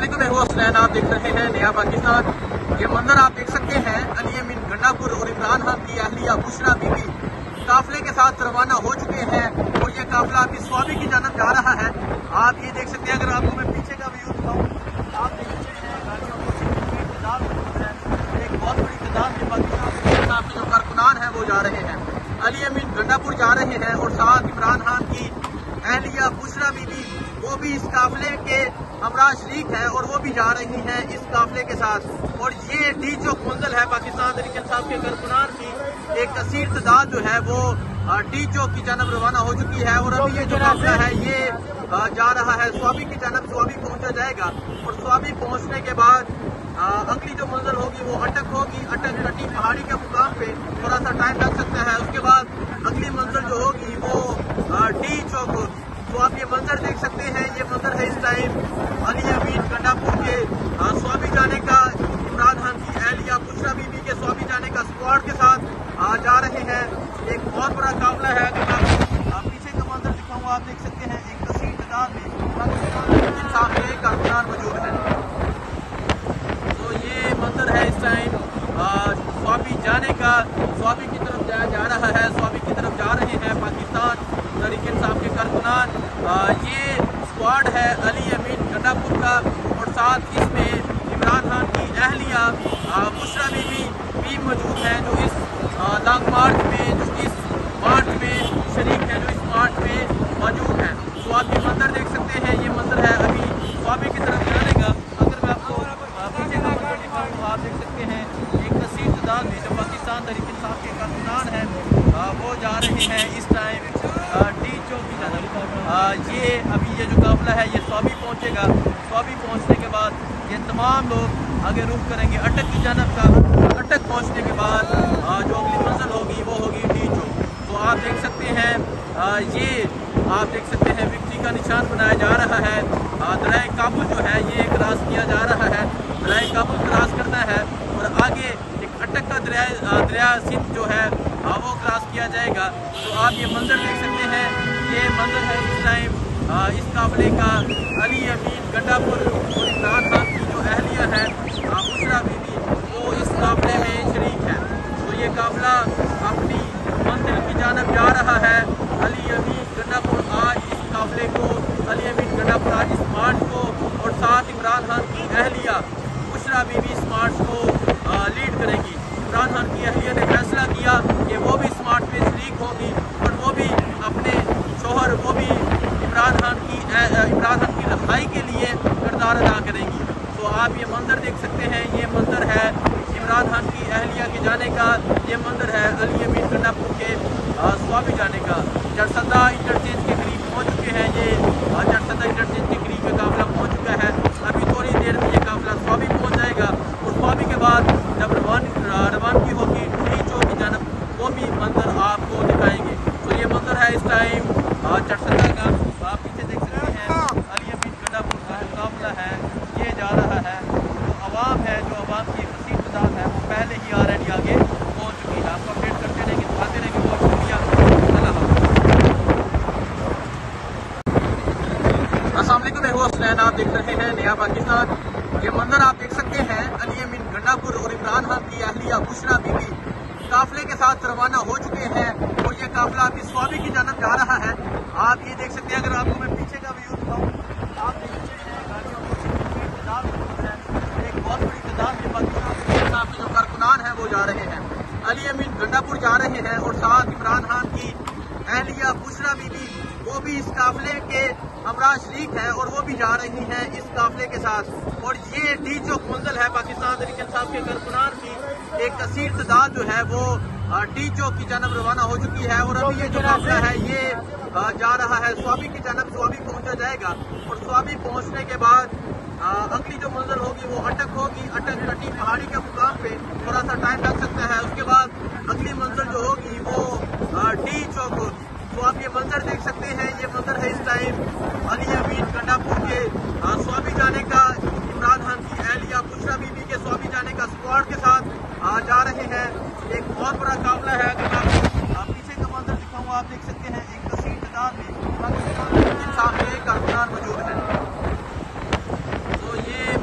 अस्सलामुअलैकुम, मैं हूं हुसैन। आप देख रहे हैं नया पाकिस्तान। ये मंजर आप देख सकते हैं अली अमीन गंडापुर और इमरान खान की अहलिया बुशरा बीबी काफिले के साथ रवाना हो चुके हैं और ये काफिला अभी स्वाबी की जानब जा रहा है। आप ये देख सकते हैं, अगर आपको मैं पीछे का व्यू दिखाऊं, आप देख सकते हैं गाड़ियों की तादाद है, एक बहुत बड़ी तादाद में पाकिस्तान के जो कारकुनान है वो जा रहे हैं। अली अमीन गंडापुर जा रहे हैं और साथ इमरान खान की अहलिया बुशरा बीबी वो भी इस काफिले के हमरा शरीक है और वो भी जा रही हैं इस काफिले के साथ। और ये डी चौक मंजिल है पाकिस्तान तहरीक इंसाफ के कारकुनान की एक कसीर तादाद जो है वो डी चौक की जानब रवाना हो चुकी है। और अभी ये जो काफिला है ये जा रहा है स्वाबी की जानब। स्वाबी पहुंचा जाएगा और स्वाबी पहुंचने के बाद अगली जो मंजिल होगी वो अटक होगी। अटक टटी पहाड़ी के मुकाम पे थोड़ा सा टाइम लग सकता है। उसके बाद अगली मंजिल जो होगी वो डी चौक होगी। तो आप ये मंजर देख सकते हैं, ये मंजर है इस टाइम अली अमीन गंडापुर के स्वाबी जाने का, इमरान खान की अहलिया बुशरा बीबी के स्वाबी जाने का स्क्वाड के साथ जा रहे हैं। एक बहुत बड़ा काफिला है। अगर आप पीछे का मंजर दिखाऊंगा, आप देख सकते हैं एक कसीर तादाद में इंसाफ के कारकुनान मौजूद है। तो ये मंजर है इस टाइम स्वाबी जाने का, स्वाबी की तरफ जाया जा रहा है। स्वाबी की तरफ जा रहे हैं पाकिस्तान तहरीक इंसाफ के कारकुनान। ये स्क्वाड है अली अमीन गंडापुर का और साथ इसमें इमरान खान की अहलिया बुशरा बीबी भी मौजूद है, जो इस लॉन्ग मार्च में, जो इस मार्च में शरीक है, जो इस मार्च में मौजूद है। तो आप ये मंजर देख सकते हैं, ये मंजर है अभी स्वाबी की तरफ जाने का। अगर मैं आपको पीछे का मंजर दिखाऊँ तो आप देख सकते हैं एक कसीर तादाद में जो पाकिस्तान तहरीक इंसाफ के कारकुनान हैं वो जा रहे हैं इस टाइम डी चौक की जानब। ये अभी ये जो काफिला है ये स्वाबी पहुंचेगा। स्वाबी पहुंचने के बाद ये तमाम लोग आगे रुख करेंगे अटक की जानब का। अटक पहुंचने के बाद जो अगली मंजिल होगी वो होगी डी चौक। तो आप देख सकते हैं, ये आप देख सकते हैं विक्ट्री का निशान बनाया जा रहा है। दरिया काबुल जो है ये क्रॉस किया जा रहा है। दरिया काबुल क्रॉस करना है और आगे एक अटक का दरिया सिंध जो है वो क्रॉस किया जाएगा। तो आप ये मंजर देख सकते हैं, ये मंजर है इस टाइम इस काफिले का अली अमीन गंडापुर और इमरान खान की जो अहलिया है बुशरा बीबी वो इस काफिले में शरीक है। तो ये काफिला अपनी मंजिल की जानब जा रहा है। अली अमीन गंडापुर आज इस काफिले को, अली अमीन गंडापुर आज इस मार्च को और साथ इमरान खान की अहलिया बुशरा बीबी इस मार्च को लीड करेगी। इमरान खान की अहलिया ने फैसला किया कि वो भी इस मार्च में शरीक होगी और वो भी अपने शोहर, वो भी इमरान खान की रहाई के लिए किरदार अदा करेंगी। तो आप ये मंजर देख सकते हैं, ये मंजर है इमरान खान की अहलिया के जाने का, ये मंजर है अली अमीन गंडापुर के स्वाबी जाने का। जड़सदा इंटरचेंज के करीब पहुँच चुके हैं। ये जड़सदा इंटरचेंज के करीब ये काफिला पहुँच चुका है। अभी थोड़ी देर में ये काफिला स्वाबी पहुँच जाएगा और स्वाबी के बाद जब रवानगी होगी डी चौक की जानब वो भी मंजर आपको दिखाएंगे। तो ये मंजर है इस टाइम जड़सदा का। आप पीछे देख सकते हैं अली अमीन गंडापुर का जो काफिला है ये जा रहा है। जो आवाम है, जो आवाम की कसीर तादाद है वो पहले ही ऑलरेडी आगे पहुँच चुकी है। आपको अपडेट करते रहेंगे, दिखाते रहेंगे। बहुत शुक्रिया। अस्सलामुअलैकुम, मैं हूं हुसैन। आप देख रहे हैं नया पाकिस्तान। ये मंजर आप देख सकते हैं अली अमीन गंडापुर और इमरान खान की अहलिया बुशरा बीबी काफिले के साथ रवाना हो चुके हैं और ये काफिला अभी स्वाबी की जानब जा रहा है। आप ये देख सकते हैं, अगर आपको मैं पीछे का व्यू दिखाऊं, आप देख सकते हैं गाड़ियों की तादाद है, एक बहुत बड़ी तादाद में पाकिस्तान के जो कारकुनान है वो जा रहे हैं। अली अमीन गंडापुर जा रहे हैं और साथ इमरान खान की अहलिया बुशरा बीबी वो भी इस काफिले के हमरा शरीक है और वो भी जा रही हैं इस काफिले के साथ। और ये डी चौक मंजिल है पाकिस्तान तहरीक इंसाफ के कारकुनान की एक कसीर तादाद जो है वो डी चौक की जानब रवाना हो चुकी है। और अभी ये जो काफिला है ये जा रहा है स्वाबी की जानब। स्वाबी पहुंचा जाएगा और स्वाबी पहुंचने के बाद अगली जो मंजिल होगी वो अटक होगी। अटक टटी पहाड़ी के मुकाम पे थोड़ा सा टाइम लग सकता है। उसके बाद अगली मंजिल जो होगी वो डी चौक होगी। तो आप ये मंजर देख सकते हैं, ये मंजर है इस टाइम अली अमीन गंडापुर के स्वाबी जाने का, इमरान खान की अहलिया बुशरा बीबी के स्वाबी जाने का स्क्वाड के साथ जा रहे हैं। एक बहुत बड़ा काफिला है। अगर आप पीछे का मंजर दिखाऊंगा, आप देख सकते हैं एक कसीर तादाद में इंसाफ के कारकुनान मौजूद है। तो ये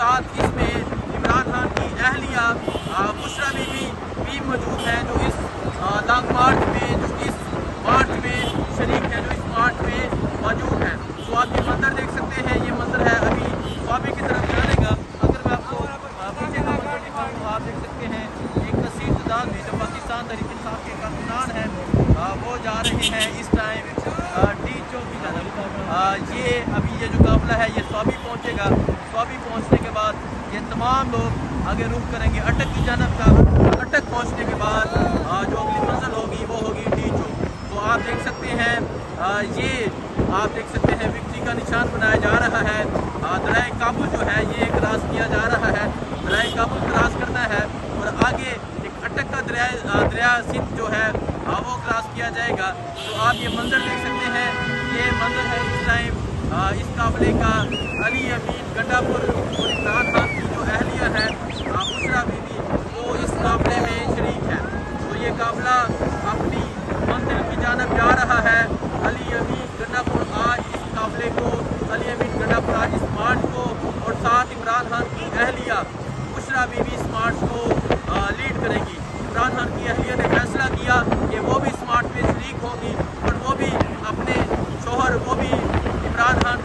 साथ इसमें इमरान खान की अहलिया बुशरा बीबी भी मौजूद है, जो इस लॉन्ग मार्च में, जो इस मार्च में शरीक है, जो इस मार्च में मौजूद है। तो आप ये मंजर देख सकते हैं, ये मंजर है अभी स्वाबी की तरफ जाने का। अगर मैं आपको पीछे का मंजर दिखाऊँ तो आप देख सकते हैं एक कसीर तादाद में जो पाकिस्तान तहरीक इंसाफ के कारकुनान हैं वो जा रहे हैं इस टाइम डी चौक की तरफ। ये अभी ये जो काफिला है ये स्वाबी पहुँचेगा। स्वाबी पहुँचने के बाद ये तमाम लोग आगे रुख करेंगे अटक की जानब का। अटक पहुँचने के बाद जो अगली मंजिल होगी वो होगी डी चौक। तो आप देख सकते हैं ये आप देख सकते हैं विक्ट्री का निशान बनाया जा रहा है। दरिया काबुल जो है ये क्रॉस किया जा रहा है, दरिया काबुल क्रॉस करना है और आगे एक अटक का दरिया सिंध जो है वो क्रॉस किया जाएगा। तो आप ये मंजर देख सकते हैं, ये मंजर है इस टाइम इस काफिले का। अली अमीन गंडापुर और इमरान खान की जो अहलिया है बुशरा बीबी वो इस काफिले में शरीक है। तो ये काफिला अपनी मंजिल की जानब जा रहा है। अली अमीन गंडापुर आज इस काफिले को, अली अमीन गंडापुर आज इस मार्च को और साथ इमरान खान की अहलिया बुशरा बीबी इस मार्च को लीड करेगी। इमरान खान की अहलिया ने फैसला किया कि वो भी इस मार्च में शरीक होगी और वो भी अपने शोहर, वो भी इमरान खान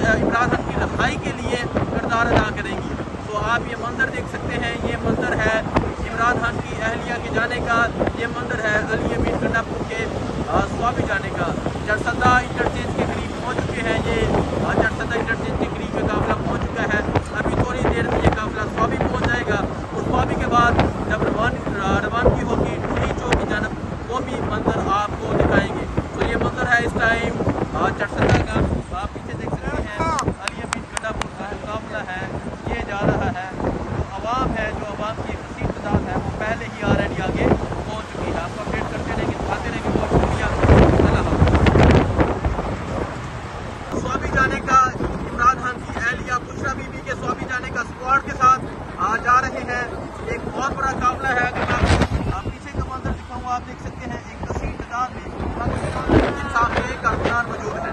की रहाई के लिए किरदार अदा करेंगी। तो आप ये मंजर देख सकते हैं, ये मंजर है इमरान खान की अहलिया के जाने का, ये मंजर है अली अमीन गंडापुर के स्वाबी जाने का। जरसदा इंटरचेंज के करीब पहुँच चुके हैं, ये जरसदा इंटरचेंज के करीब में काफिला पहुँच चुका है। अभी थोड़ी देर में ये काफिला स्वाबी पहुँच जाएगा और स्वाबी के बाद जब रवानगी होगी डी चौक की जानब वो भी मंजर आपको दिखाएंगे। तो ये मंजर है इस टाइम जरसदा का। तो आप पीछे देख सकते हैं अली अमीन गंडापुर का जो काफिला है ये जा रहा है। जो आवाम है, जो आवाम की कसीर तादाद है वो पहले ही ऑलरेडी आगे पहुँच चुकी है। आपको अपडेट करते रहेंगे, दिखाते रहेंगे। बहुत शुक्रिया। स्वाबी जाने का इमरान खान की अहलिया बुशरा बीबी के स्वाबी जाने का स्क्वाड के साथ जा रहे हैं। एक बहुत बड़ा काफिला है। अगर आप पीछे का मंजर दिखाऊँ आप देख सकते हैं एक कसीर तादाद में पाकिस्तान के कारकुनान मौजूद हैं।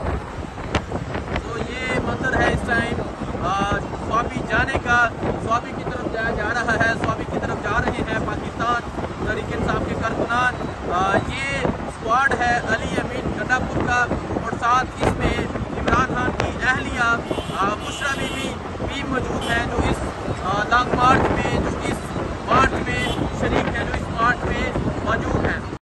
तो ये मंजर है इस टाइम स्वाबी जाने का। स्वाबी की तरफ जाया जा रहा है, स्वाबी की तरफ जा रहे हैं पाकिस्तान तहरीक इंसाफ के कारकुनान। ये स्क्वाड है अली अमीन गंडापुर का और साथ इसमें इमरान खान की अहलिया बुशरा बीबी भी मौजूद है, जो इस लॉन्ग मार्च में, जो इस मार्च में शरीक है, जो इस मार्च में मौजूद है।